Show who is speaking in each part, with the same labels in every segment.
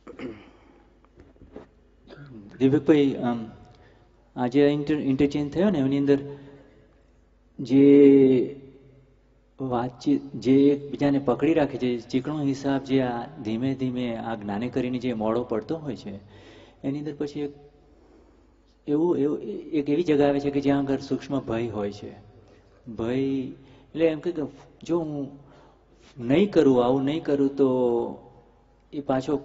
Speaker 1: દીપકભાઈ, આજે ઇન્ટરચેન્જ થયો ને એની અંદર જે વાતચીત જે એકબીજાને પકડી રાખે છે, ચીકણો હિસાબ જે આ ધીમે ધીમે આ જ્ઞાને કરીને જે મોડો પડતો હોય છે એની અંદર પછી એક એવી જગ્યા આવે છે કે જ્યાં આગળ સૂક્ષ્મ ભય હોય છે. ભય એટલે એમ કે જો હું નહીં કરું, આવું નહીં કરું તો એ પાછો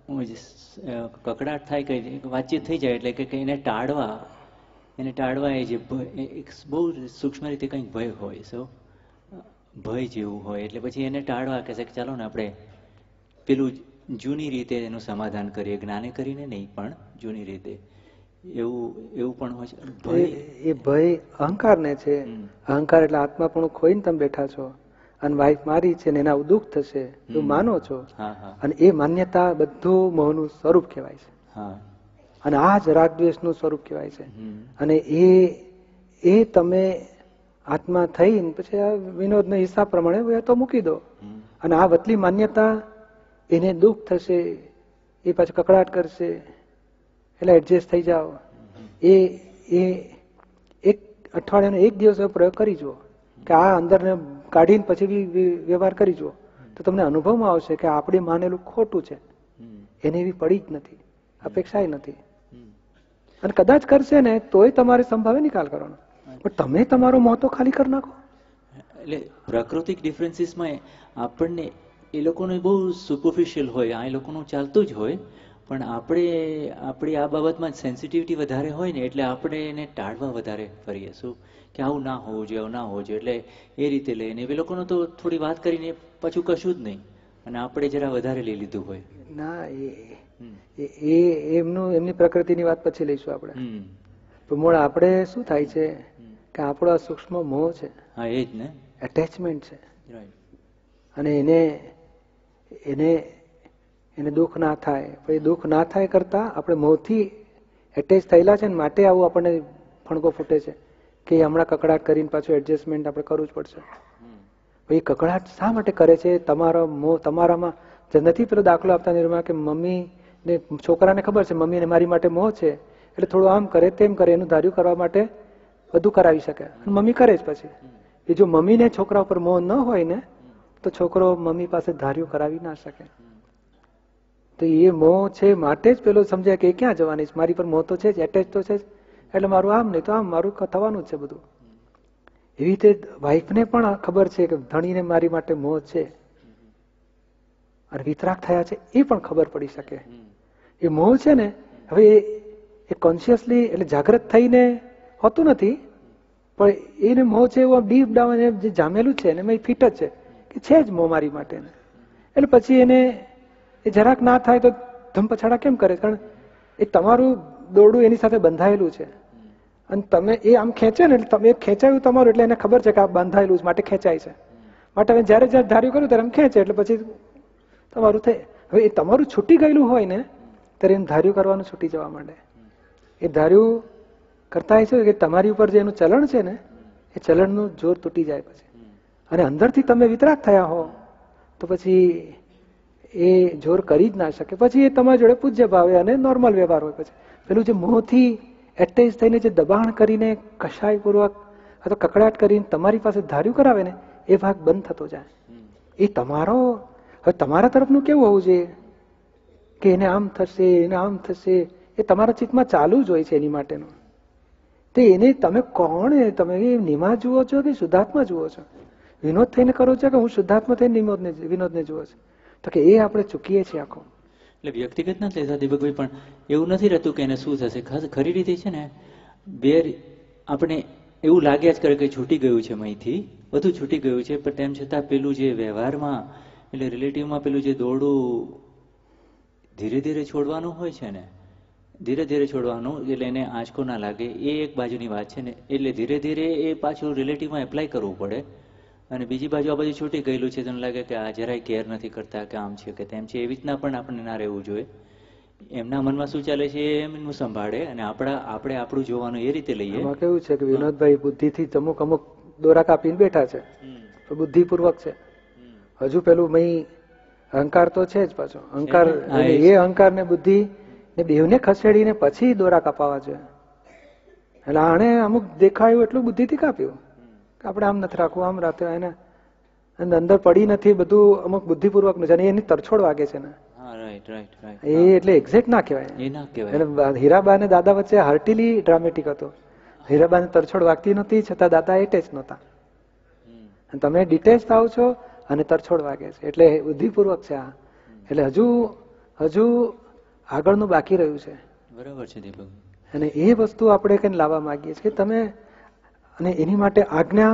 Speaker 1: કકડાટ થાય, કઈ વાતચીત થઈ જાય એટલે કે એને ટાળવા એ જે બહુ સૂક્ષ્મ રીતે કંઈક ભય હોય, ભય જેવું હોય એટલે પછી એને ટાળવા કહેશે કે ચાલો ને આપણે પેલું જૂની રીતે એનું સમાધાન કરીએ, જ્ઞાને કરીને નહીં પણ જૂની રીતે. એવું પણ હોય છે.
Speaker 2: એ ભય અહંકાર ને છે. અહંકાર એટલે આત્માપણું ખોઈને તમે બેઠા છો અને વાઈફ મારી છે ને એના દુઃખ થશે એવું માનો છો, અને એ માન્યતા બધું મોહનું સ્વરૂપ કહેવાય છે. અને આ જ રાગદ્વેષનું સ્વરૂપ કહેવાય છે. અને એ તમે આત્મા થઈને પછી આ વિનોદના હિસાબ પ્રમાણે તો મૂકી દો. અને આ વતલી માન્યતા એને દુઃખ થશે, એ પાછું કકડાટ કરશે, એટલે એડજસ્ટ થઈ જાઓ. એ એક અઠવાડિયાનો એક દિવસ પ્રયોગ કરી જુઓ કે આ અંદરને કાઢીને પછી વ્યવહાર કરી જુઓ તો તમને અનુભવમાં આવશે કે આપણે માનેલું ખોટું છે, એને એવી પડી જ નથી, અપેક્ષા નથી. અને કદાચ કરશે ને તોય તમારે સંભાવે નિકાલ કરવાનો, પણ તમે તમારો મોહ તો ખાલી કરી નાખો.
Speaker 1: એટલે પ્રાકૃતિક ડિફરન્સીસમાં આપણને એ લોકોનું બહુ સુપરફિશિયલ હોય, આ એ લોકોનું ચાલતું જ હોય, પણ આપણી આ બાબતમાં સેન્સિટિવિટી વધારે હોય ને એટલે આપણે એને ટાળવા વધારે કરીએ. શું કે આવું ના હોવું જોઈએ, આવું ના હોવું જોઈએ, એટલે એ રીતે લઈને એ લોકોનું તો થોડી વાત કરીને પાછું કશું જ નહીં, અને આપણે જરા વધારે લઈ લીધું હોય.
Speaker 2: ના, એમની પ્રકૃતિની વાત પછી લઈશું આપણે. તો મૂળ આપણે શું થાય છે કે આપણો આ સૂક્ષ્મ મોહ છે,
Speaker 1: હા એ જ ને,
Speaker 2: એટેચમેન્ટ છે. અને એને દુઃખ ના થાય, પછી દુઃખ ના થાય કરતા આપણે મોહથી એટેચ થયેલા છે ને માટે આવું આપણને ફણકો ફૂટે છે કે હમણાં કકડાટ કરીને પાછું એડજસ્ટમેન્ટ આપણે કરવું જ પડશે. પછી કકડાટ શા માટે કરે છે? તમારામાં નથી પેલો દાખલો આપતા નિર્મા કે મમ્મી ને છોકરાને ખબર છે મમ્મીને મારી માટે મોહ છે એટલે થોડું આમ કરે તેમ કરે, એનું ધાર્યું કરવા માટે બધું કરાવી શકે, મમ્મી કરે જ. પછી એ જો મમ્મીને છોકરા ઉપર મોહ ન હોય ને તો છોકરો મમ્મી પાસે ધાર્યું કરાવી ના શકે. તો એ મોહ છે માટે જ પેલો સમજાય કે ક્યાં જવાની છે, મારી પર મોહ તો છે જ, એટેચ તો છે જ, એટલે મારું આમ નહીં તો આમ, મારું થવાનું જ છે બધું. એવી રીતે વાઈફને પણ ખબર છે કે ધણીને મારી માટે મોહ છે અને વિતરાગ થયા છે, એ પણ ખબર પડી શકે. એ મોહ છે ને હવે એ કોન્શિયસલી એટલે જાગૃત થઈને હોતું નથી, પણ એને મોહ છે એવું ડીપ ડાઉન જે જામેલું છે ને ફિટ જ છે કે છે જ મોહ મારી માટે. એટલે પછી એને એ જરાક ના થાય તો ધમપછાડા કેમ કરે? કારણ એ તમારું દોરડું એની સાથે બંધાયેલું છે અને તમે એ આમ ખેંચે ને એટલે તમે ખેંચાયું તમારું, એટલે એને ખબર છે કે આ બંધાયેલું છે માટે ખેંચાય છે, માટે હવે જયારે ધાર્યું કર્યું ત્યારે એમ ખેંચે એટલે પછી તમારું થાય. હવે એ તમારું છૂટી ગયેલું હોય ને ત્યારે એમ ધાર્યું કરવાનું છૂટી જવા માંડે. એ ધાર્યું કરતા એ છે કે તમારી ઉપર જે એનું ચલણ છે ને એ ચલણનું જોર તૂટી જાય પછી, અને અંદરથી તમે વિતરાગ થયા હો તો પછી એ જોર કરી જ ના શકે. પછી એ તમારી જોડે પૂજ્ય ભાવે અને નોર્મલ વ્યવહાર હોય. પછી પેલું જે મોહથી એટેચ થઈને જે દબાણ કરીને કશાયપૂર્વક અથવા કકડાટ કરીને તમારી પાસે ધાર્યું કરાવે ને એ ભાગ બંધ થતો જાય. એ તમારો હવે તમારા તરફનું કેવું હોવું જોઈએ કે એને આમ થશે, એને આમ થશે, એ તમારા ચિત્તમાં ચાલુ જ હોય છે એની માટેનું. તો એને તમે કોણ, તમે નિમા જુઓ છો કે શુદ્ધાત્મા જુઓ છો? વિનોદ થઈને કરો છો કે હું શુદ્ધાત્મા થઈને વિનોદને જુઓ છો? તો કે એ આપણે ચૂકીએ છીએ આખો.
Speaker 1: એટલે વ્યક્તિગત નથી લેતા દીપકભાઈ, પણ એવું નથી રહેતું કે એને શું થશે. ખરી રીતે છે ને આપણે એવું લાગ્યા જ કરે કે છૂટી ગયું છે, મહીથી બધું છૂટી ગયું છે, પણ તેમ છતાં પેલું જે વ્યવહારમાં એટલે રિલેટિવમાં પેલું જે દોરડું ધીરે ધીરે છોડવાનું હોય છે ને, ધીરે ધીરે છોડવાનું એટલે એને આંચકો ના લાગે, એ એક બાજુની વાત છે ને. એટલે ધીરે ધીરે એ પાછું રિલેટિવમાં એપ્લાય કરવું પડે, અને બીજી બાજુ આ બધું છૂટી ગયેલું છે તને લાગે કે આ જરાય કેર નથી કરતા કે આમ છે કે તેમ છે, એવી રીતના પણ આપણને ના રહેવું જોઈએ. એમના મનમાં શું ચાલે છે એમનું સંભાળે અને આપણે આપણું જોવાનું એ રીતે લઈએ.
Speaker 2: એમાં કેવું છે કે વિનોદભાઈ બુદ્ધિથી અમુક દોરા કાપીને બેઠા છે, બુદ્ધિપૂર્વક છે. હજુ પેલું અહંકાર તો છે જ પાછો. અહંકાર
Speaker 1: હા,
Speaker 2: એ અહંકાર ને બુદ્ધિ ને બેવને ખસેડીને પછી દોરા કાપાવા જોઈએ. એટલે આણે અમુક દેખાયું એટલું બુદ્ધિથી કાપ્યું કે આપણે આમ નથી રાખવું, આમ રાતે એને અંદર પડી નથી, બધું અમુક બુદ્ધિપૂર્વક નું એની તરછોડ વાગે છે ને. એ એટલે એક્ઝેક્ટ ના કહેવાય. એટલે હીરાબા અને દાદા વચ્ચે હાર્ટીલી ડ્રામેટિક હતો. હીરાબાને તરછોડ વાગતી નહોતી, છતાં દાદા એટેચ નહોતા. તમે ડિટેચ થાવ છો અને તરછોડ વાગે છે, એટલે બુદ્ધિપૂર્વક છે આ. એટલે હજુ આગળનું બાકી રહ્યું છે.
Speaker 1: બરાબર છે દીપક.
Speaker 2: અને એ વસ્તુ આપણે કઈ લાવવા માંગીએ છીએ તમે, અને એની માટે આજ્ઞા,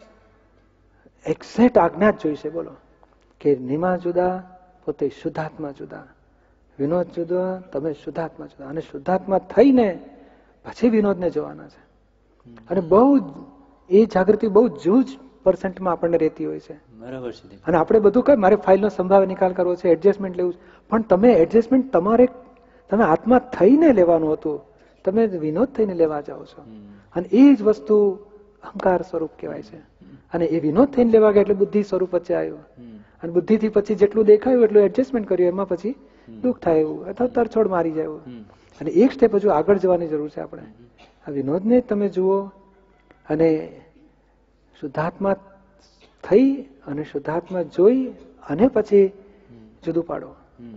Speaker 2: એક્ઝેક્ટ આજ્ઞા જ જોઈશે. બોલો કે નિમા જુદા, પોતે શુદ્ધાત્મા જુદા, વિનોદ જુદા, તમે શુદ્ધાત્મા જુદા. અને શુદ્ધાત્મા થઈને પછી વિનોદને જોવાના છે. અને બહુ એ જાગૃતિ બહુ જૂજ % આપણને રહેતી હોય છે.
Speaker 1: બરાબર છે.
Speaker 2: અને આપણે બધું કઈ મારે ફાઇલનો સંભાવ નિકાલ કરવો છે, એડજસ્ટમેન્ટ લેવું છે, પણ તમે એડજસ્ટમેન્ટ તમે આત્મા થઈને લેવાનું હતું, તમે વિનોદ થઈને લેવા જાઓ છો. અને એ જ વસ્તુ અહંકાર સ્વરૂપ કહેવાય છે. અને એ વિનોદ થઈને લેવા ગયા એટલે બુદ્ધિ સ્વરૂપ વચ્ચે આવ્યું. અને બુદ્ધિથી પછી જેટલું દેખાયું એટલું એડજસ્ટમેન્ટ કર્યું, એમાં પછી દુઃખ થાય એવું અથવા તરછોડ મારી જાય એવું. અને એક સ્ટેપ હજુ આગળ જવાની જરૂર છે આપણે. આ વિનોદને તમે જુઓ અને શુદ્ધાત્મા થઈ અને શુદ્ધાત્મા જોઈ અને પછી જુદું પાડો.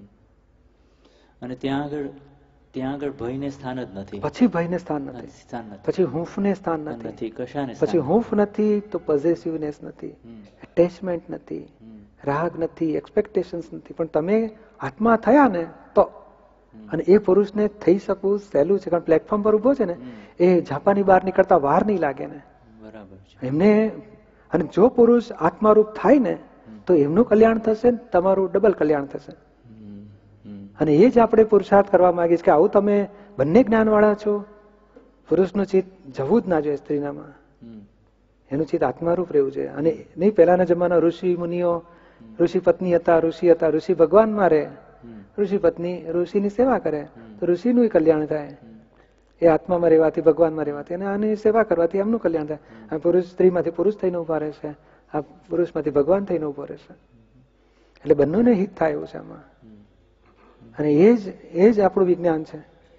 Speaker 1: અને ત્યાં આગળ ભયને સ્થાન જ નથી.
Speaker 2: પછી ભયને સ્થાન નથી, પછી હૂંફને સ્થાન નથી, પછી હૂંફ નથી તો પોઝેસિવનેસ નથી, એટેચમેન્ટ નથી, રાગ નથી, એક્સપેક્ટેશન્સ નથી. પણ તમે આત્મા થયા ને તો, અને એ પુરુષને થઈ શકવું સહેલું છે, કારણ પ્લેટફોર્મ પર ઉભો છે ને, એ ઝાપાની બહાર નીકળતા વાર નહીં લાગે ને.
Speaker 1: બરાબર છે
Speaker 2: એમને. અને જો પુરુષ આત્મારૂપ થાય ને તો એમનું કલ્યાણ થશે, તમારું ડબલ કલ્યાણ થશે. અને એ જ આપણે પુરુષાર્થ કરવા માંગીએ છીએ કે આવું તમે બંને જ્ઞાનવાળા છો. પુરુષનું ચિત્ત જવું જ ના જોઈએ સ્ત્રીનામાં, એનું ચિત્ત આત્મારૂપ રહેવું છે. અને નહીં પહેલાના જમાના ઋષિ મુનિઓ, ઋષિ પત્ની હતા, ઋષિ ભગવાનમાં રહે, ઋષિ પત્ની ઋષિની સેવા કરે તો ઋષિનું કલ્યાણ થાય. એ આત્મામાં રહેવાથી, ભગવાનમાં રહેવાથી અને આની સેવા કરવાથી એમનું કલ્યાણ થાય. આ પુરુષ સ્ત્રીમાંથી પુરુષ થઈને ઉભા રહેશે, આ પુરુષમાંથી ભગવાન થઈને ઉભો રહેશે. એટલે બંનેને હિત થાય એવું છે આમાં. અને એ જ આપણું વિજ્ઞાન છે.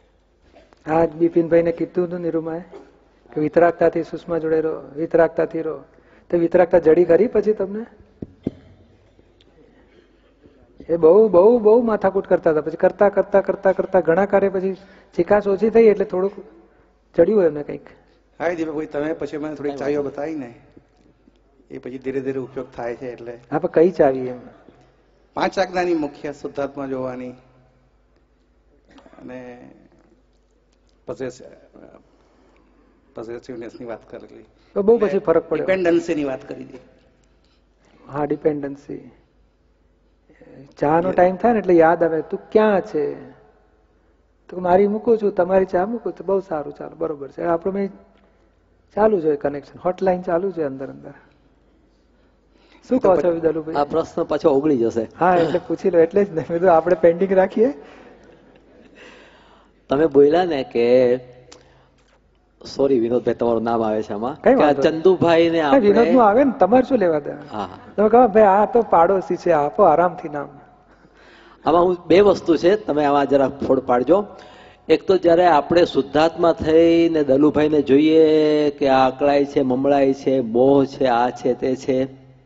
Speaker 2: આ બિપિનભાઈને કીધું હતું નિરૂમાએ કે વિતરાગતાથી સુષ્મા જોડે રહો, વિતરાગતાથી રહો. તો વિતરાગતા જડી કરી પછી તમને એ બહુ માથાકૂટ કરતા હતા. પછી કરતા ઘણા કાર્ય પછી ચિકાસ ઓછી થઈ એટલે થોડુંક ચડ્યું એમને કંઈક.
Speaker 3: હા દીપકભાઈ, તમે પછી મને થોડી ચાવીઓ બતાવી ને, એ પછી ધીરે ધીરે ઉપયોગ થાય છે. એટલે
Speaker 2: હા, પણ કઈ ચાવી? એમ
Speaker 3: 5 આજ્ઞાની મુખ્ય શુદ્ધાત્મા જોવાની અને પોઝેસિવનેસ ની વાત કરેલી,
Speaker 2: બહુ પછી ફરક પડ્યો.
Speaker 3: ડિપેન્ડન્સી ની વાત કરી હતી.
Speaker 2: હા, ડિપેન્ડન્સી. ચા નો ટાઈમ થાય ને એટલે યાદ આવે, તું ક્યાં છે? તો મારી મૂકું છું, તમારી ચા મૂકું છું. બહુ સારું, ચાલો બરોબર છે. આપણું મેં ચાલુ છે કનેક્શન, હોટલાઈન ચાલુ છે અંદર. શું કહો છો દલુભાઈ?
Speaker 4: આ પ્રશ્ન પાછો ઓગળી જશે.
Speaker 2: હા, એટલે પૂછી લો. એટલે જ ને મેં આપણે પેન્ડિંગ રાખીએ.
Speaker 4: તમે બોલ્યા ને કે સોરી વિનોદભાઈ, તમારું નામ આવે છે આમાં, ચંદુભાઈ ને
Speaker 2: વિનોદ નું આવે ને, તમારે શું લેવા દે? તમે કહો ભાઈ આ તો પાડોશી છે, આપો આરામથી નામ.
Speaker 4: આમાં હું 2 વસ્તુ છે, તમે આમાં જરા ફોડ પાડજો. એક તો જયારે આપણે શુદ્ધાત્મા થઈને દલુભાઈને જોઈએ કે આ અકળાય છે, મમળાય છે, મોહ છે, આ છે, તે છે,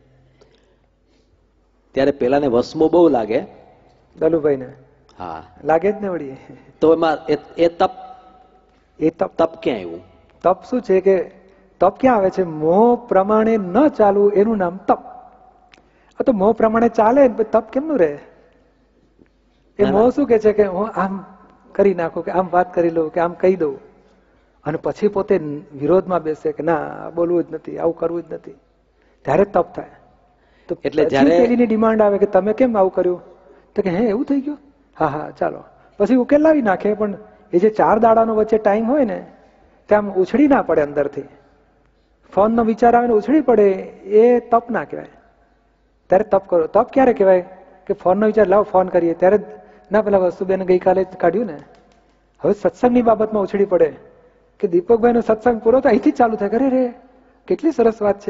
Speaker 4: ત્યારે પેલાને વસમો બહુ લાગે
Speaker 2: દલુભાઈ ને.
Speaker 4: હા,
Speaker 2: લાગે જ ને વળી.
Speaker 4: તો એમાં એ તપ ક્યાં આવ્યું?
Speaker 2: તપ શું છે કે તપ ક્યાં આવે છે? મોહ પ્રમાણે ન ચાલવું એનું નામ તપ. તો મોહ પ્રમાણે ચાલે તપ કેમનું રહે? એ મોહ શું કે છે કે હું આમ કરી નાખું, કે આમ વાત કરી લઉં, કે આમ કહી દઉં, અને પછી પોતે વિરોધમાં બેસે કે ના બોલવું જ નથી, આવું કરવું જ નથી, ત્યારે તપ થાય. તો એટલે પેલીની ડિમાન્ડ આવે કે તમે કેમ આવું કર્યું? તો કે હે એવું થઈ ગયું, હા ચાલો, પછી ઉકેલ લાવી નાખે. પણ એ જે 4 દાડાનો વચ્ચે ટાઈમ હોય ને, ત્યાં ઉછળી ના પડે અંદરથી, ફોન નો વિચાર આવે ને ઉછળી પડે, એ તપ ના કહેવાય. ત્યારે તપ કરો. તપ ક્યારે કહેવાય? કે ફોન નો વિચાર, લાવો ફોન કરીએ, ત્યારે ના પેલા વસ્તુબેન ગઈકાલે જ કાઢ્યું ને. હવે સત્સંગની બાબતમાં ઉછળી પડે કે દીપકભાઈ નો સત્સંગ પૂરો તો અહીંથી જ ચાલુ થાય. અરે રે કેટલી સરસ વાત છે,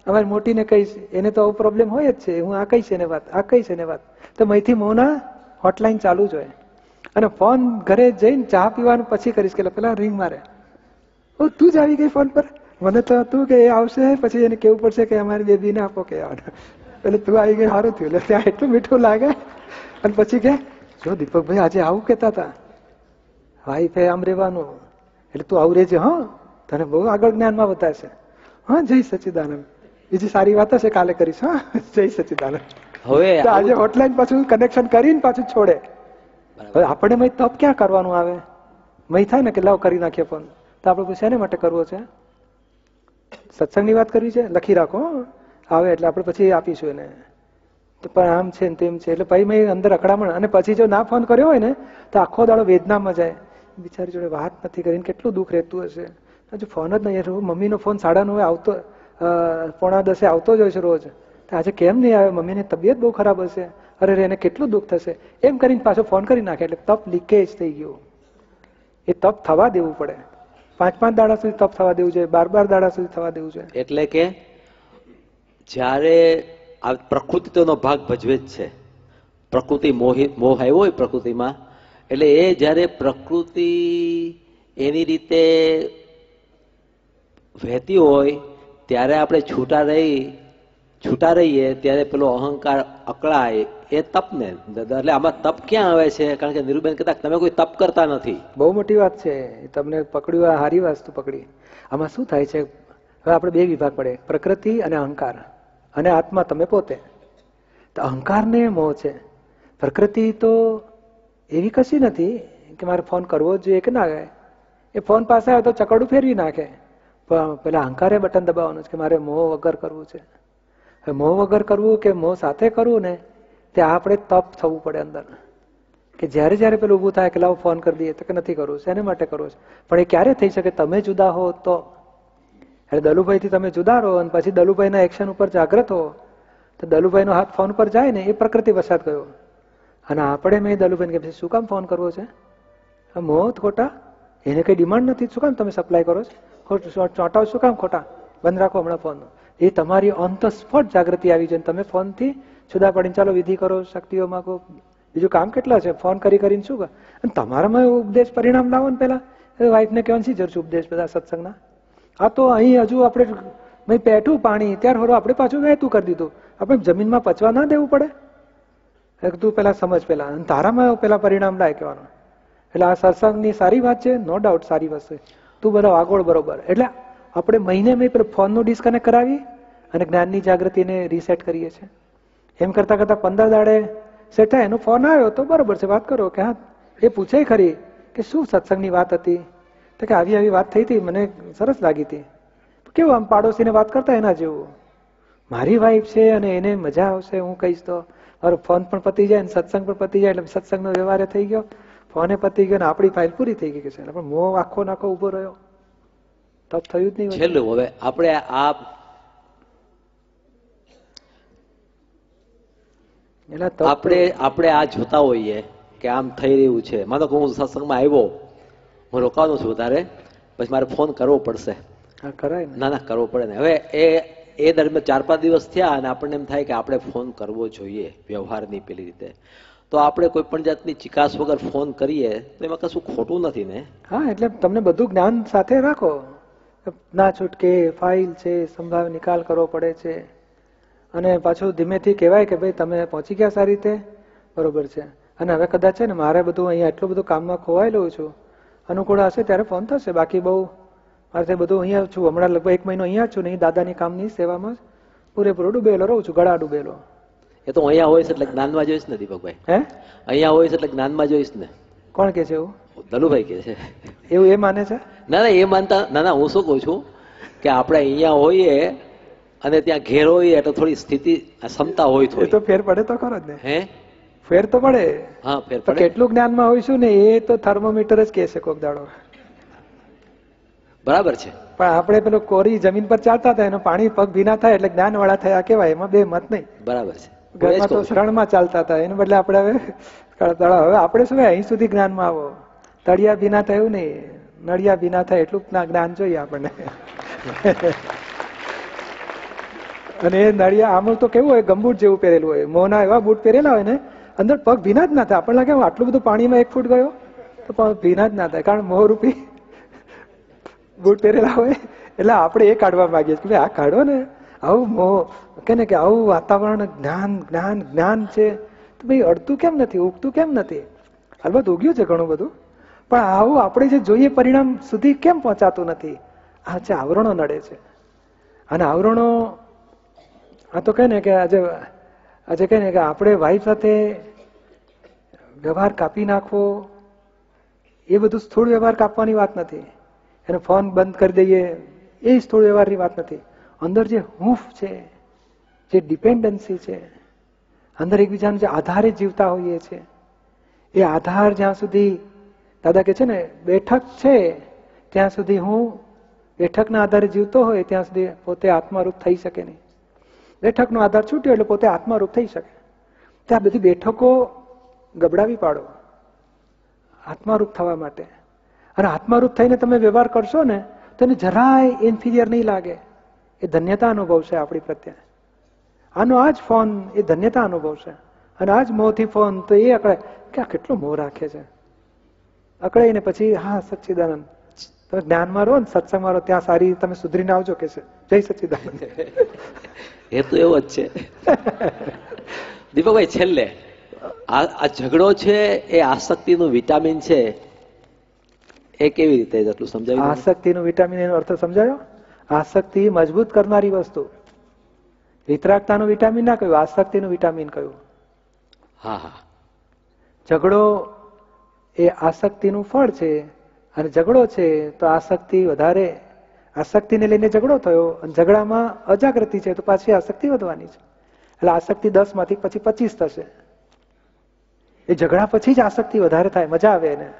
Speaker 2: અમારી મોટીને કહીશ, એને તો આવો પ્રોબ્લેમ હોય જ છે, હું આ કહીશ એને વાત, આ કહીશ એને વાત, તો મહીથી મોના હોટલાઈન ચાલુ જ હોય. અને ફોન ઘરે જઈને ચા પીવાનું પછી કરીશ કે પેલા રિંગ મારે, ઓ તું જ આવી ગઈ ફોન પર, મને તો હતું કે એ આવશે પછી એને કેવું પડશે કે અમારી બેબીને આપો કે એટલે તું આવી ગઈ સારું થયું. એટલે ત્યાં એટલું મીઠું લાગે. અને પછી કે જો દીપકભાઈ આજે આવું કેતા હતા, વાઈફે આમ રહેવાનું, એટલે તું આવું રહેજે, હા તને બહુ આગળ જ્ઞાનમાં બતાવશે. હા જય સચિદાનંદ, બીજી સારી વાત હશે કાલે કરીશ. હા જય સચિદાનંદ.
Speaker 4: હવે
Speaker 2: આજે હોટલાઈન પાછું કનેક્શન કરીને પાછું છોડે. હવે આપણે મય તપ ક્યાં કરવાનું આવે? મય થાય ને કે લાવ કરી નાખીએ ફોન, તો આપણે પૂછે શેને માટે કરવો છે? સત્સંગની વાત કરવી છે, લખી રાખો આવે એટલે આપણે પછી આપીશું એને. તો પણ આમ છે ને તેમ છે એટલે પછી મેં અંદર અકળામણ. અને પછી જો ના ફોન કર્યો હોય ને તો આખો દાડો વેદનામાં જાય, બિચારી જોડે વાત નથી કરીને કેટલું દુઃખ રહેતું હશે. હજુ ફોન જ નહીં, મમ્મીનો ફોન 9:30 આવતો, 9:45 આવતો જ હોય છે રોજ. તો આજે કેમ નહીં આવે? મમ્મીની તબિયત બહુ ખરાબ હશે, અરે એને કેટલું દુઃખ થશે, એમ કરીને પાછો ફોન કરી નાખે. એટલે તપ લીકેજ થઈ ગયું. એ તપ થવા દેવું પડે. 5-5 દાડા સુધી તપ થવા દેવું જોઈએ, 12-12 દાડા સુધી થવા દેવું જોઈએ.
Speaker 4: એટલે કે જ્યારે આ પ્રકૃતિ તેનો ભાગ ભજવે જ છે. પ્રકૃતિ મોહ આવ્યો હોય પ્રકૃતિમાં, એટલે એ જ્યારે પ્રકૃતિ એની રીતે વહેતી હોય ત્યારે આપણે છૂટા રહીએ ત્યારે પેલો અહંકાર અકળાય, એ તપ ને. એટલે આમાં તપ ક્યાં આવે છે? કારણ કે નીરુબેન કહેતા તમે કોઈ તપ કરતા નથી.
Speaker 2: બહુ મોટી વાત છે, તમને પકડ્યું, આ સારી વસ્તુ પકડી. આમાં શું થાય છે, હવે આપણે 2 વિભાગ પડે, પ્રકૃતિ અને અહંકાર, અને આત્મા તમે પોતે. તો અહંકાર ને મોહ છે. પ્રકૃતિ તો એવી કશી નથી કે મારે ફોન કરવો જ જોઈએ કે ના આવે. એ ફોન પાસે આવે તો ચકડું ફેરવી નાખે, પણ પેલા અહંકારે બટન દબાવવાનું છે કે મારે મોહ વગર કરવું છે. મોહ વગર કરવું કે મોહ સાથે કરવું ને, તે આપણે તપ થવું પડે અંદર. કે જ્યારે જ્યારે પેલું ઊભું થાય કે લાવ ફોન કરી દઈએ, તો કે નથી કરવું, શેને માટે કરવું છે? પણ એ ક્યારે થઈ શકે? તમે જુદા હો તો. એટલે દલુભાઈથી તમે જુદા રહો અને પછી દલુભાઈના એક્શન ઉપર જાગ્રત હો, તો દલુભાઈનો હાથ ફોન પર જાય ને, એ પ્રકૃતિ વસાત ગયો. અને આપણે મેં દલુભાઈને કે શું કામ ફોન કરવો છે? મોહ ખોટા, એને કઈ ડિમાન્ડ નથી, શું કામ તમે સપ્લાય કરો છો? ચોંટાવ શું કામ ખોટા? બંધ રાખો હમણાં ફોન. એ તમારી ઓન ધ સ્પોટ જાગૃતિ આવી જાય. તમે ફોનથી જુદા પડીને ચાલો વિધિ કરો, શક્તિઓ માગો, બીજું કામ કેટલા છે? ફોન કરીને શું કર? અને તમારામાં ઉપદેશ પરિણામ લાવો ને. પેલા વાઈફને કહેવાની શી જરૂર છે ઉપદેશ બધા સત્સંગના? આ તો અહીં હજુ આપણે પેઠું પાણી ત્યાર હોરો આપણે પાછું વહેતું કરી દીધું. આપણે જમીનમાં પચવા ના દેવું પડે? તું પેલા સમજ, પેલા તારામાં પેલા પરિણામ લાય કહેવાનું. એટલે આ સત્સંગની સારી વાત છે, નો ડાઉટ સારી વસ્તુ. તું બધા આગળ બરોબર. એટલે આપણે મહિને પેલું ફોનનું ડિસ્કનેક્ટ કરાવી અને જ્ઞાનની જાગૃતિને રીસેટ કરીએ છીએ. એમ કરતા 15 દાડે સેટ થાય, એનો ફોન આવ્યો તો બરોબર છે, વાત કરો કે હા. એ પૂછે ખરી કે શું સત્સંગની વાત હતી? તો કે આવી વાત થઈ હતી, મને સરસ લાગી હતી. કેવું આમ પાડોશીને વાત કરતા એના જેવું. મારી વાઈફ છે અને એને મજા આવશે, હું કહીશ તો મારો ફોન પણ પતી જાય ને સત્સંગ પણ પતી જાય. એટલે સત્સંગનો વ્યવહાર થઈ ગયો, ફોને પતી ગયો ને આપણી ફાઇલ પૂરી થઈ ગઈ છે. પણ મોહ આખો નાખો ઉભો રહ્યો, તપ થયું જ નહીં.
Speaker 4: છેલ્લું હવે આપણે આપણે આ જોતા હોઈએ કે આમ થઈ રહ્યું છે. માનો કે હું સત્સંગમાં આવ્યો, હું રોકાવાનો છું વધારે, પછી મારે ફોન કરવો પડશે. ના કરવો પડે ને. હવે એ દરમિયાન 4-5 દિવસ થયા અને આપણને એમ થાય કે આપણે ફોન કરવો જોઈએ વ્યવહારની પેલી રીતે, તો આપણે કોઈ પણ જાતની ચિકાસ વગર ફોન કરીએ તો એમાં કશું ખોટું નથી ને?
Speaker 2: હા, એટલે તમને બધું જ્ઞાન સાથે રાખો. ના છૂટકે ફાઇલ છે, સંભાવ નિકાલ કરવો પડે છે. અને પાછું ધીમેથી કહેવાય કે ભાઈ તમે પહોંચી ગયા સારી રીતે, બરોબર છે. અને હવે કદાચ છે ને મારે બધું અહીંયા એટલું બધું કામમાં ખોવાઈ લઉં છું, અનુકૂળ હશે ત્યારે ફોન થશે. બાકી બહુ મારે બધું અહીંયા છું, હમણાં લગભગ 1 મહિનો અહીંયા છું ને, દાદાની કામની સેવામાં પૂરેપૂરો ડૂબેલો રહું છું, ગળા ડૂબેલો.
Speaker 4: એ તો અહીંયા હોય છે એટલે જ્ઞાનમાં જોઈશ ને દીપકભાઈ?
Speaker 2: હે,
Speaker 4: અહીંયા હોય છે એટલે જ્ઞાનમાં જોઈશ ને?
Speaker 2: કોણ કે છે એવું?
Speaker 4: દલુભાઈ કે છે
Speaker 2: એવું. એ માને છે?
Speaker 4: ના એ માનતા ના. હું શું કઉ છું કે આપણે અહીંયા હોઈએ અને ત્યાં ઘેર હોઈએ એટલે થોડી સ્થિતિ ક્ષમતા હોય થોડી.
Speaker 2: તો ફેર પડે તો ખરો જ ને.
Speaker 4: હે,
Speaker 2: ફેર તો પડે.
Speaker 4: હા, ફેર પડે.
Speaker 2: કેટલું જ્ઞાનમાં હોઈશું ને એ તો થર્મોમીટર જ કહે છે કોક દાડો.
Speaker 4: બરાબર છે. પણ
Speaker 2: આપણે પેલું કોરી જમીન પર ચાલતા હતા, એનું પાણી પગ ભીના થાય એટલે જ્ઞાન વાળા થયા કેવાય, એમાં 2 મત નહીં.
Speaker 4: બરાબર છે.
Speaker 2: ઘરમાં તો શરણમાં ચાલતા હતા, એને બદલે આપણે હવે આપણે શું અહીં સુધી જ્ઞાનમાં આવો. તળિયા ભીના થયું નહીં, નળિયા ભીના થાય એટલું જ્ઞાન જોઈએ આપણને. અને એ નળિયા આમ તો કેવું હોય, ગમબૂટ જેવું પહેરેલું હોય, મોંના એવા બૂટ પહેરેલા હોય ને, અંદર પગ ભીના જ ના થાય. આપણને લાગે આટલું બધું પાણીમાં 1 ફૂટ ગયો તો પગ ભીના જ ના થાય, કારણ મોહ રૂપી બૂટ પહેરેલા હોય. એટલે આપણે એ કાઢવા માંગીએ છીએ કે આ કાઢો ને, આવું મોહ કે ને કે આવું વાતાવરણ જ્ઞાન જ્ઞાન જ્ઞાન છે, તો ભાઈ અડતું કેમ નથી, ઉગતું કેમ નથી? અલબત્ત ઉગ્યું છે ઘણું બધું, પણ આવું આપણે જે જોઈએ પરિણામ સુધી કેમ પહોંચાતું નથી? આ છે આવરણો નડે છે. અને આવરણો આ તો કહે ને કે આજે કહે ને કે આપણે વાઈફ સાથે વ્યવહાર કાપી નાખવો, એ બધું સ્થૂળ વ્યવહાર કાપવાની વાત નથી. એને ફોન બંધ કરી દઈએ એ સ્થૂળ વ્યવહારની વાત નથી. અંદર જે હૂંફ છે, જે ડિપેન્ડન્સી છે, અંદર એકબીજાને જે આધારે જીવતા હોઈએ છે, એ આધાર જ્યાં સુધી દાદા કે છે ને બેઠક છે ત્યાં સુધી હું બેઠકના આધારે જીવતો હોય ત્યાં સુધી પોતે આત્મારૂપ થઈ શકે નહીં. બેઠકનો આધાર છૂટ્યો એટલે પોતે આત્મારૂપ થઈ શકે. ત્યાં બધી બેઠકો ગબડાવી પાડો આત્મારૂપ થવા માટે. અને આત્મારૂપ થઈને તમે વ્યવહાર કરશો ને તો એને જરાય ઇન્ફિરિયર નહીં લાગે. એ ધન્યતા અનુભવશે આપણી પ્રત્યે. આનો આ જ ફોન એ ધન્યતા અનુભવશે. અને આ જ મોહથી ફોન તો એ અકળાય કે આ કેટલો મોહ રાખે છે. અકળાઈને પછી હા સચ્ચિદાનંદ તમે જ્ઞાનમાં રહો ને સત્સંગમાં રહો, ત્યાં સારી તમે સુધરીને આવજો કે છે. જય સચ્ચિદાનંદ.
Speaker 4: એ તો એવો જ છે. દીપકભાઈ છેલ્લે આ ઝઘડો છે એ આસક્તિનું વિટામિન છે, એ કેવી રીતે એટલું સમજાવ્યું?
Speaker 2: આસક્તિનું વિટામિન એનો અર્થ સમજાયો? આસક્તિ મજબૂત કરનારી વસ્તુ. વિતરાગતાનું વિટામિન ના કહ્યું, આસક્તિનું વિટામિન કહ્યું.
Speaker 4: હા હા.
Speaker 2: ઝઘડો એ આસક્તિનું ફળ છે, અને ઝઘડો છે તો આસક્તિ વધારે, આસક્તિને લઈને ઝઘડો થયો અને ઝઘડામાં અજાગૃતિ છે તો પાછી આસક્તિ વધવાની છે. એટલે આસક્તિ 10 માંથી પછી 25 થશે. એ ઝઘડા પછી જ આસક્તિ વધારે થાય, મજા આવે એને.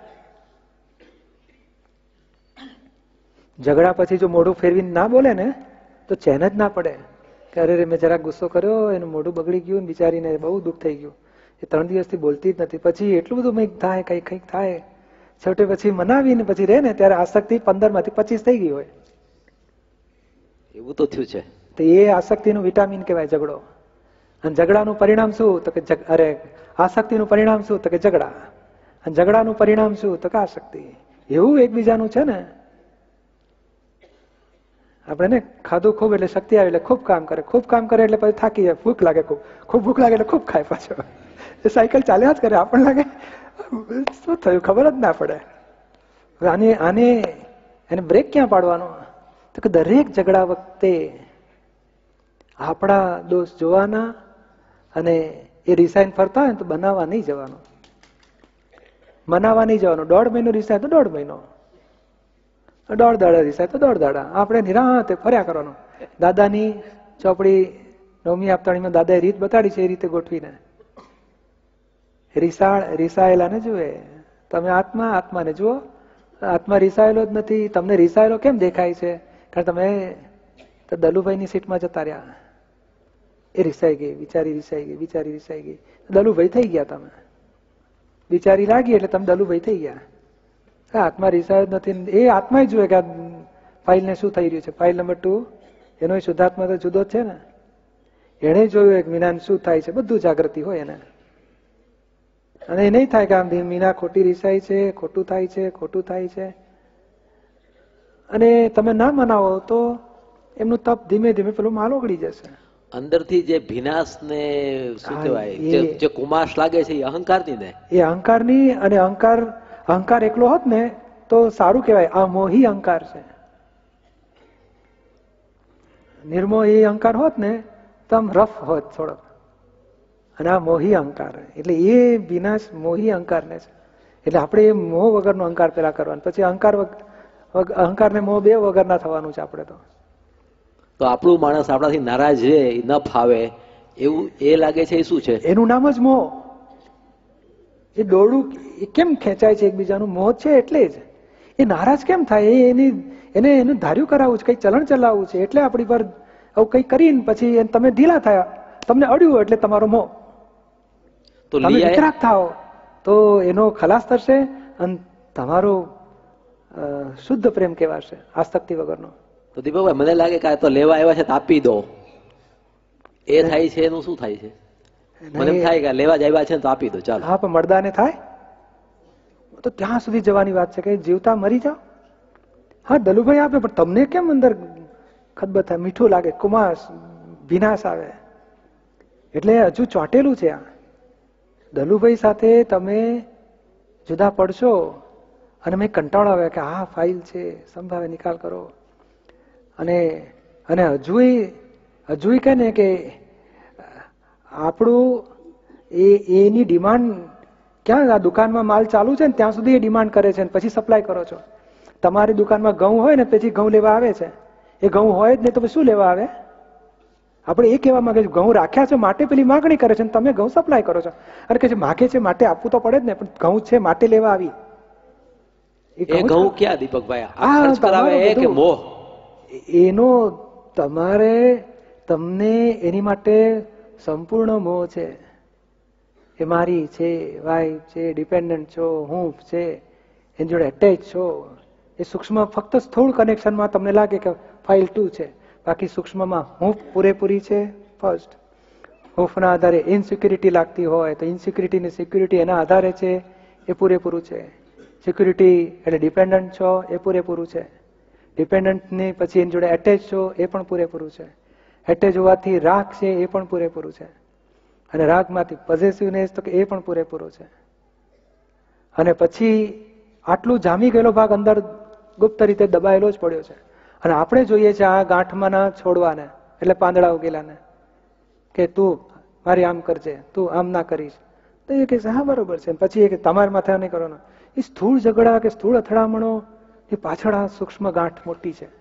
Speaker 2: ઝઘડા પછી જો મોઢું ફેરવીને ના બોલે ને તો ચેન જ ના પડે કે અરે મેં જરાક ગુસ્સો કર્યો, એનું મોઢું બગડી ગયું, બિચારીને બહુ દુઃખ થઈ ગયું. એ 3 દિવસથી બોલતી જ નથી. પછી એટલું બધું કંઈક થાય, કંઈક થાય, છેવટે પછી મનાવીને પછી રહે ને ત્યારે આસક્તિ 15 માંથી 25 થઈ ગઈ હોય.
Speaker 4: એવું તો થયું છે.
Speaker 2: તો એ આસક્તિનું વિટામિન કહેવાય ઝઘડો. અને ઝઘડાનું પરિણામ શું? તો કે અરે આસક્તિનું પરિણામ શું? તો કે ઝઘડા. અને ઝઘડાનું પરિણામ શું? તો કે આસક્તિ. એવું એકબીજાનું છે ને. આપણે ને ખાધું ખૂબ એટલે શક્તિ આવે એટલે ખૂબ કામ કરે, ખૂબ કામ કરે એટલે પછી થાકી જાય, ભૂખ લાગે, ખૂબ ભૂખ લાગે એટલે ખૂબ ખાય પાછો. એ સાયકલ ચાલ્યા જ કરે. આપણને લાગે શું થયું ખબર જ ના પડે. આને એને બ્રેક ક્યાં પાડવાનો? તો કે દરેક ઝઘડા વખતે આપણા દોષ જોવાના અને એ રિસાઈન ફરતા હોય તો બનાવવા નહીં જવાનું, મનાવવા નહીં જવાનું. 1.5 મહિનો રિસાય તો 1.5 મહિનો, 1.5 દાડા રિસાય તો 1.5 દાડા. આપણે નિરાંતે ફર્યા કરવાનું. દાદાની ચોપડી 9મી આપતાણીમાં દાદાએ રીત બતાડી છે, એ રીતે ગોઠવીને. રિસાયેલાને જુએ. તમે આત્માને જુઓ. આત્મા રિસાયેલો જ નથી. તમને રિસાયેલો કેમ દેખાય છે? કારણ તમે તો દલુભાઈની સીટમાં જતા રહ્યા. એ રિસાઈ ગઈ, બિચારી રિસાઈ ગઈ, બિચારી રિસાઈ ગઈ, દલુભાઈ થઈ ગયા. તમે બિચારી લાગી એટલે તમે દલુભાઈ થઈ ગયા. આત્મા રિસાયો જ નથી. એ આત્મા જુએ કે આ ફાઇલને શું થઈ રહ્યું છે. ફાઇલ નંબર 2 એનો શુદ્ધાત્મા તો જુદો જ છે ને. એને જોયું એક મીનાને શું થાય છે, બધું જાગૃતિ હોય એને. અને એ નહીં થાય કે આમ મીના ખોટી રિસાય છે, ખોટું થાય છે, ખોટું થાય છે. અને તમે ના મનાવો તો એમનું તપ ધીમે ધીમે પેલું માલ ઓગળી જશે.
Speaker 4: અંદરથી જે ભીનાશ ને શું કહેવાય, જે કુમાશ લાગે છે એ અહંકારની ને,
Speaker 2: એ અહંકારની. અને અહંકાર એકલો હોત ને તો સારું કહેવાય. આ મોહી અહંકાર છે. નિર્મોહી અહંકાર હોત ને તો આમ રફ હોત થોડોક. અને આ મોહી અહંકાર, એટલે એ વિનાશ મોહી અહંકારને છે. એટલે આપણે એ મોહ વગરનો અહંકાર પેલા કરવાનો, પછી અહંકાર ને મોહ બે વગરના થવાનું છે આપણે.
Speaker 4: તો આપણું માણસ આપણાથી નારાજ રહે, ન ફાવે એવું એ લાગે છે. એ શું છે?
Speaker 2: એનું નામ જ મોહ. એ દોરડું કેમ ખેંચાય છે એકબીજાનું? મોહ છે એટલે જ. એ નારાજ કેમ થાય? એને ધાર્યું કરાવવું છે, કઈ ચલણ ચલાવવું છે, એટલે આપણી પર આવું કઈ કરીને પછી તમે ઢીલા થયા, તમને અડ્યું એટલે તમારો મોહ.
Speaker 4: તો
Speaker 2: તમે વિતરાગ થાઓ તો એનો ખલાસ થશે અને તમારો શુદ્ધ પ્રેમ કહેવાશે, આસક્તિ વગરનો.
Speaker 4: તો દીપકભાઈ મને લાગે કે આ તો લેવા આવ્યા છે તો આપી દો. એ થાય છે એનું શું થાય છે? મને એમ થાય કે લેવા જ આવ્યા છે ને તો આપી દો ચાલો.
Speaker 2: હા, પણ મરદાને થાય તો ત્યાં સુધી જવાની વાત છે કે જીવતા મરી જાઓ. હા, દલુભાઈ આપે, પણ તમને કેમ અંદર ખદબદ થાય, મીઠું લાગે, કુમાસ ભીનાશ આવે. એટલે હજુ ચોટેલું છે આ. દલુભાઈ સાથે તમે જુદા પડશો અને મેં કંટાળો આવે કે આ ફાઇલ છે, સંભાવે નિકાલ કરો. અને અને હજુ કહે ને કે આપણું એની ડિમાન્ડ ક્યાં, આ દુકાનમાં માલ ચાલુ છે ને ત્યાં સુધી એ ડિમાન્ડ કરે છે, પછી સપ્લાય કરો છો. તમારી દુકાનમાં ઘઉં હોય ને પછી ઘઉં લેવા આવે છે, એ ઘઉં હોય જ નહીં તો શું લેવા આવે? આપણે એ કહેવા માંગે છે ઘઉં રાખ્યા છે માટે પેલી માગણી કરે છે, તમે ઘઉં સપ્લાય કરો છો. અને કે છે માગે છે માટે આપવું તો પડે જ ને, પણ ઘઉં છે માટે લેવા આવી.
Speaker 4: એ ઘઉં ક્યાં દીપકભાઈ? આ ખર્ચ કરાવે કે મોહ?
Speaker 2: એનો તમને એની માટે સંપૂર્ણ મોહ છે. એ મારી છે, વાઈફ છે, ડિપેન્ડન્ટ છો, હું છે, એની જોડે એટેચ છો. એ સૂક્ષ્મ ફક્ત સ્થૂળ કનેક્શનમાં તમને લાગે કે ફાઇલ 2 છે, બાકી સૂક્ષ્મમાં હૂંફ પૂરેપૂરી છે. ફર્સ્ટ હૂંફના આધારે ઇનસિક્યુરિટી લાગતી હોય તો ઇનસિક્યુરિટી ને સિક્યુરિટી એના આધારે છે, એ પૂરેપૂરું છે. સિક્યુરિટી એટલે ડિપેન્ડન્ટ છો, એ પૂરેપૂરું છે. ડિપેન્ડન્ટની પછી એની જોડે એટેચ છો, એ પણ પૂરેપૂરું છે. એટેચ હોવાથી રાગ છે, એ પણ પૂરેપૂરું છે. અને રાગમાંથી પોઝેસિવનેસ તો એ પણ પૂરેપૂરું છે. અને પછી આટલું જામી ગયેલો ભાગ અંદર ગુપ્ત રીતે દબાયેલો જ પડ્યો છે. અને આપણે જોઈએ છે આ ગાંઠમાંના છોડવાને, એટલે પાંદડા ઉગેલાને, કે તું મારી આમ કરજે, તું આમ ના કરીશ. તો એ કહે છે હા બરોબર છે. પછી એ કે તમારે માથે નહીં કરવાનો. એ સ્થૂળ ઝઘડા કે સ્થૂળ અથડામણો, એ પાછળ આ સૂક્ષ્મ ગાંઠ મોટી છે.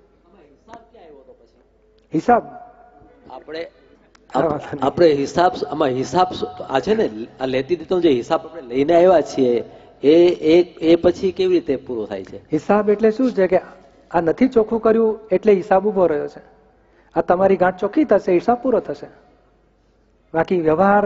Speaker 2: હિસાબ
Speaker 4: આપણે હિસાબ, આમાં હિસાબ આ છે ને, આ લેતી દીતો જે હિસાબ આપણે લઈને આવ્યા છીએ એ પછી કેવી રીતે પૂરો થાય છે?
Speaker 2: હિસાબ એટલે શું છે કે આ નથી ચોખ્ખું કર્યું એટલે હિસાબ ઉભો રહ્યો છે. આ તમારી ગાંઠ ચોખ્ખી થશે, હિસાબ પૂરો થશે. બાકી વ્યવહાર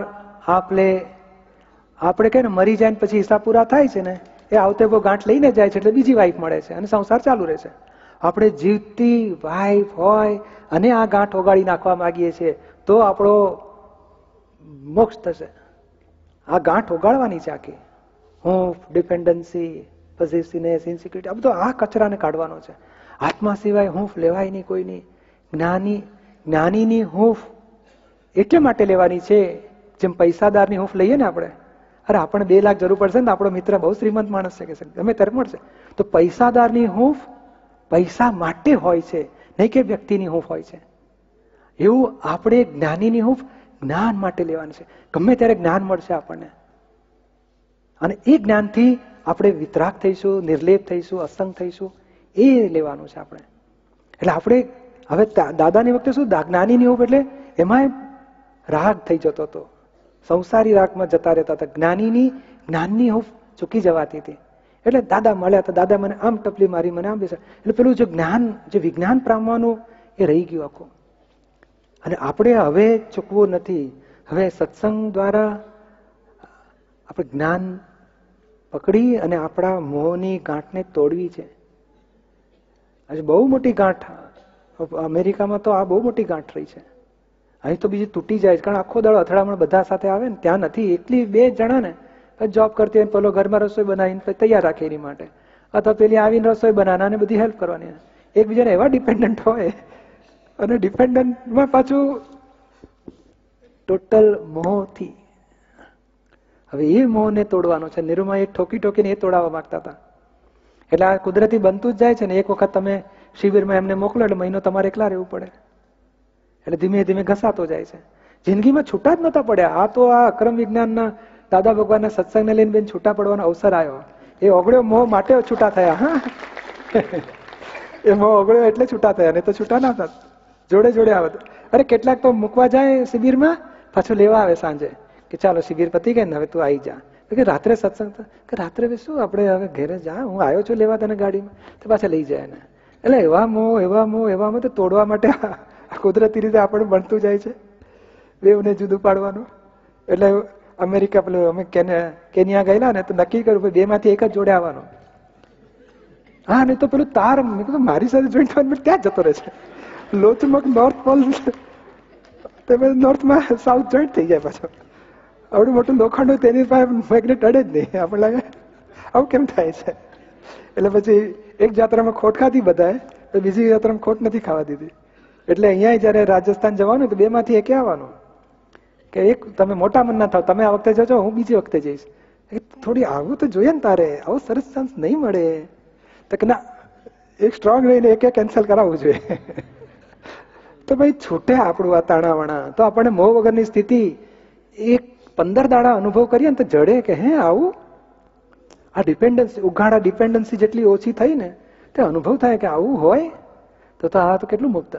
Speaker 2: આપણે કે ને મરી જાય ને પછી હિસાબ પૂરા થાય છે ને, એ આવતે બહુ ગાંઠ લઈને જાય છે એટલે બીજી વાઈફ મળે છે અને સંસાર ચાલુ રહે છે. આપણે જીવતી વાઈફ હોય અને આ ગાંઠ ઓગાળી નાખવા માંગીએ છીએ તો આપણો મોક્ષ થશે. આ ગાંઠ ઓગાળવાની છે આખી. હૂંફ, ડિપેન્ડન્સી, પોઝેસિવનેસ, ઇનસિક્યુરિટી, આ બધો આ કચરાને કાઢવાનો છે. આત્મા સિવાય હૂંફ લેવાય નહીં કોઈની. જ્ઞાનીની હૂંફ એટલે માટે લેવાની છે જેમ પૈસાદારની હૂંફ લઈએ ને આપણે. અરે આપણને 2 લાખ જરૂર પડશે ને, આપણો મિત્ર બહુ શ્રીમંત માણસ છે કે ગમે ત્યારે મળશે, તો પૈસાદારની હૂંફ પૈસા માટે હોય છે, નહીં કે વ્યક્તિની હૂંફ હોય છે. એવું આપણે જ્ઞાનીની હૂંફ જ્ઞાન માટે લેવાની છે. ગમે ત્યારે જ્ઞાન મળશે આપણને, અને એ જ્ઞાનથી આપણે વિતરાગ થઈશું, નિર્લેપ થઈશું, અસંગ થઈશું. એ લેવાનું છે આપણે. એટલે આપણે હવે દાદાની વખતે શું, જ્ઞાનીની હૂંફ એટલે એમાં રાગ થઈ જતો હતો, સંસારી રાગમાં જતા રહેતા હતા. જ્ઞાનની હૂંફ ચૂકી જવાતી હતી. એટલે દાદા મળ્યા તો દાદા મને આમ ટપલી મારી, મને આમ બેસા. એટલે પેલું જે જ્ઞાન, જે વિજ્ઞાન પામવાનું એ રહી ગયું આખું. અને આપણે હવે ચૂકવું નથી. હવે સત્સંગ દ્વારા આપણે જ્ઞાન પકડી અને આપણા મોહની ગાંઠને તોડવી છે. આજે બહુ મોટી ગાંઠ, અમેરિકામાં તો આ બહુ મોટી ગાંઠ રહી છે. અહીં તો બીજી તૂટી જાય છે, કારણ આખો દાડો અથડામણ બધા સાથે આવે ને. ત્યાં નથી, એકલી 2 જણા ને જોબ કરતી હોય, પેલો ઘરમાં રસોઈ બનાવીને તૈયાર રાખે એની માટે, અથવા પેલી આવીને રસોઈ બનાવવાના અને બધી હેલ્પ કરવાની. એકબીજાને એવા ડિપેન્ડન્ટ હોય, અને ડિપેન્ડન્ટમાં પાછું ટોટલ મોહથી. હવે એ મોહને તોડવાનો છે. નિરૂમા એ ઠોકીને એ તોડાવવા માંગતા હતા. એટલે આ કુદરતી બનતું જ જાય છે ને. એક વખત તમે શિબિરમાં એમને મોકલો એટલે મહિનો તમારે એકલા રહેવું પડે. એટલે ધીમે ધીમે ઘસાતો જાય છે. જિંદગીમાં છૂટા જ નતા પડ્યા. આ તો આ અક્રમ વિજ્ઞાનના દાદા ભગવાનના સત્સંગને લઈને બેન છૂટા પડવાનો અવસર આવ્યો. એ ઓગળ્યો મોહ માટે છૂટા થયા. હા, એ મોહ ઓગળ્યો એટલે છૂટા થયા, નહીં તો છૂટા ના થતા, જોડે જોડે આવે. અરે કેટલાક તો મૂકવા જાય શિબિરમાં, પાછું લેવા આવે સાંજે કે ચાલો શિબિર પતી ગઈ ને હવે તું આવી જા. કે રાત્રે સત્સંગ, કે રાત્રે શું આપણે હવે ઘરે જા, હું આવ્યો છું લેવા તને ગાડીમાં, તો પાછા લઈ જાય ને. એટલે એવા મોહ તો તોડવા માટે કુદરતી રીતે આપણે બનતું જાય છે, બેવને જુદું પાડવાનું. એટલે અમેરિકા પેલું અમે કેન્યા ગયેલા ને તો નક્કી કર્યું 2 માંથી એક જ જોડે આવવાનો. હા, નહીં તો પેલું તાર મેં કીધું મારી સાથે જોઈન્ટ થવાનું ત્યાં જતો રહે છે. લોચમક નોર્થ પોલ તો નોર્થમાં સાઉથ જોઈન્ટ થઈ જાય પાછો. આવડું મોટું લોખંડ તેની પાસે મેગ્નેટ અડે જ નહીં. આપણે લાગે આવું કેમ થાય છે? એટલે પછી એક જાત્રામાં ખોટ ખાધી બધાએ, તો બીજી જાત્રામાં ખોટ નથી ખાવા દીધી. એટલે અહીંયા જયારે રાજસ્થાન જવાનું તો 2 માંથી એકે આવવાનું કે એક તમે મોટા મન ના થાવ, તમે આ વખતે જજો, હું બીજી વખતે જઈશ. થોડી આવું તો જોઈએ ને તારે, આવું સરસ ચાન્સ નહીં મળે. તો કે ના, એક સ્ટ્રોંગ રહીને એકે કેન્સલ કરાવવું જોઈએ. તો ભાઈ છૂટે આપણું આ તાણાવાણા. તો આપણને મોહ વગરની સ્થિતિ એક 15 દાડા અનુભવ કરીએ ને તો જડે કે હે આવું. આ ડિપેન્ડન્સી, ઉઘાડા ડિપેન્ડન્સી જેટલી ઓછી થઈ ને તે અનુભવ થાય કે આવું હોય તો આ તો કેટલું મુક્ત.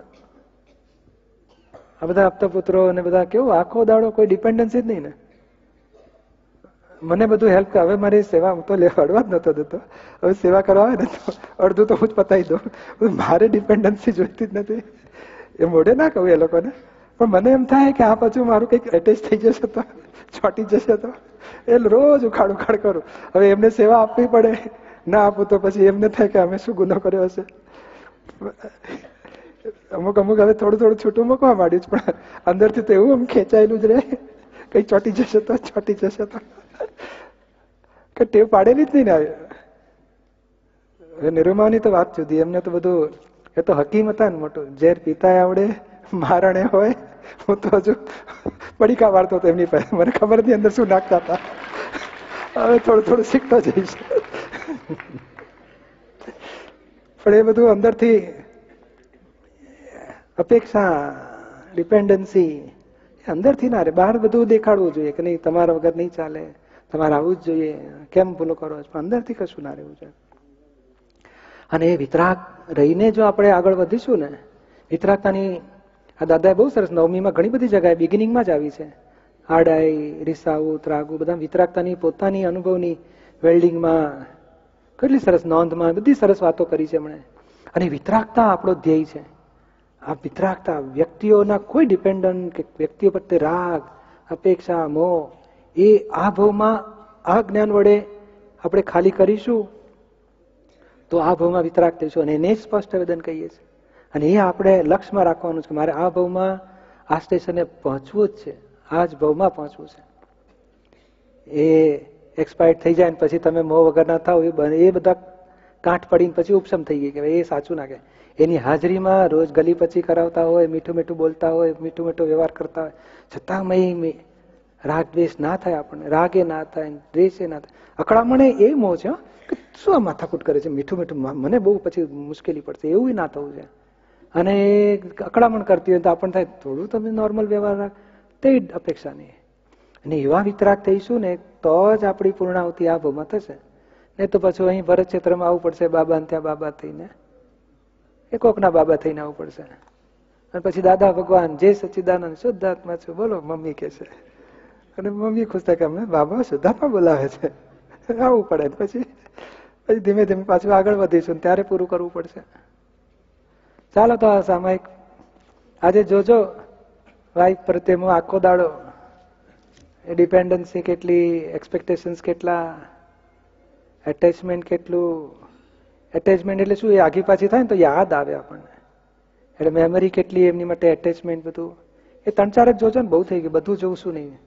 Speaker 2: આ બધા આપતા પુત્રો ને બધા કેવું આખો દાડો કોઈ ડિપેન્ડન્સી જ નહીં ને. મને બધું હેલ્પ કરે. હવે મારી સેવા હું તો લેવાડવા જ નતો દેતો. હવે સેવા કરવા આવે ને તો અડધું તો હું જ પતાવી દઉં. મારે ડિપેન્ડન્સી જોઈતી જ નથી. એ મોઢે ના કહું એ લોકોને, પણ મને એમ થાય કે આ પાછું મારું કંઈક એટેચ થઈ જશે તો, ચોટી જશે તો, એ રોજ ઉખાડ ઉખાડ કરું. હવે એમને સેવા આપવી પડે, ના આપું તો પછી એમને થાય કે અમે શું ગુનો કર્યો હશે. અમુક હવે થોડું થોડું છૂટું મૂકવા માંડ્યું, પણ અંદરથી તો એવું આમ ખેંચાયેલું જ રહે, કઈ ચોટી જશે તો, ચોટી જશે તો, કે ટેવ પાડેલી જ નહીં ને. હવે નિરૂમાની તો વાત જુદી. એમને તો બધું, એ તો હકીમ હતા ને મોટું, ઝેર પીતા આવડે, મારણે હોય. હું તો હજુ પડીકા વાળતો હતો એમની પાસે, મને ખબર નથી અંદર શું નાખતા હતા. હવે થોડું થોડું શીખતો જઈશ. પણ એ બધું અંદરથી અપેક્ષા, ડિપેન્ડન્સી અંદરથી ના રે. બહાર બધું દેખાડવું જોઈએ કે નહીં તમારા વગર નહીં ચાલે, તમારે આવું જ જોઈએ, કેમ ભૂલો કરો છો, પણ અંદરથી કશું ના રહેવું જોઈએ. અને એ વિતરાગ રહીને જો આપણે આગળ વધીશું ને, વિતરાગતાની આ દાદાએ બહુ સરસ 9મીમાં ઘણી બધી જગ્યાએ બિગિનિંગમાં જ આવી છે. આડાઈ, રીસાવું, ત્રાગુ, બધા વિતરાગતાની પોતાની અનુભવની વેલ્ડિંગમાં કેટલી સરસ નોંધમાં બધી સરસ વાતો કરી છે એમણે. અને વિતરાગતા આપણો ધ્યેય છે. આ વિતરાગતા વ્યક્તિઓના કોઈ ડિપેન્ડન્ટ કે વ્યક્તિઓ પ્રત્યે રાગ, અપેક્ષા, મોહ, એ આ ભાવમાં આ જ્ઞાન વડે આપણે ખાલી કરીશું તો આ ભાવમાં વિતરાગ થઈશું. અને એને સ્પષ્ટ વેદન કહીએ છીએ. અને એ આપણે લક્ષ્યમાં રાખવાનું છે કે મારે આ ભાવમાં આ સ્ટેશને પહોંચવું જ છે, આ જ ભાવમાં પહોંચવું છે. એ એક્સપાયર્ડ થઈ જાય ને પછી તમે મોહ વગર ના થાવ, એ બધા કાંઠ પડીને પછી ઉપશમ થઈ ગઈ કે એ સાચું ના કે. એની હાજરીમાં રોજ ગલી પછી કરાવતા હોય, મીઠું મીઠું બોલતા હોય, મીઠું મીઠું વ્યવહાર કરતા હોય, છતાં રાગ દ્વેષ ના થાય, આપણને રાગે ના થાય, દ્વેષે ના થાય. અકળામણે એ મોહ છે કે શું આ માથાકૂટ કરે છે, મીઠું મીઠું મને બહુ પછી મુશ્કેલી પડશે, એવું ના થવું છે. અને અકળામણ કરતી હોય તો આપણને થાય થોડું તમે નોર્મલ વ્યવહાર રાખ, તે અપેક્ષા નહીં. અને એવા વિતરાગ થઈશું ને તો જ આપણી પૂર્ણાહુતિ આ ભાવમાં થશે. નહીં તો પછી અહીં ભરત ક્ષેત્રમાં આવવું પડશે, બાબા ને ત્યાં બાબા થઈને, એ કોકના બાબા થઈને આવવું પડશે. અને પછી દાદા ભગવાન જય સચ્ચિદાનંદ શુદ્ધાત્મા છું બોલો, મમ્મી કે છે. અને મમ્મી ખુશ થાય કે અમને બાબા શુદ્ધાત્મા બોલાવે છે, આવવું પડે. પછી ધીમે ધીમે પાછું આગળ વધીશું, ત્યારે પૂરું કરવું પડશે. ચાલો તો આ સામાયિક આજે જોજો વાઈફ પ્રત્યે હું આખો દાડો ડિપેન્ડન્સી કેટલી, એક્સપેક્ટેશન્સ કેટલા, એટેચમેન્ટ કેટલું. એટેચમેન્ટ એટલે શું, એ આગી પાછી થાય ને તો યાદ આવે આપણને, એટલે મેમરી કેટલી એમની માટે, એટેચમેન્ટ બધું. એ 3-4 જ જોજો ને, બહુ થઈ ગયું. બધું જોઉં શું નહીં.